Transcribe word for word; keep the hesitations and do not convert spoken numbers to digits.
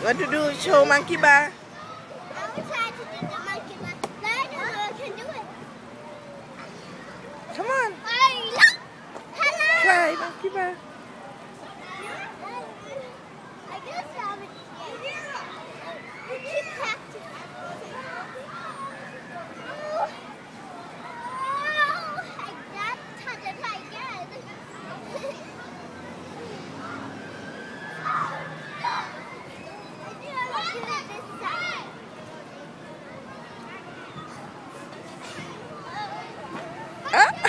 What to do? Show monkey bar. I will try to do the monkey bar. I don't know I can do it. Come on. Hey, look. Hello. Try monkey bar. I guess I would. We keep practicing. Oh, oh, I got touched it again. I think I will do it this side. Huh?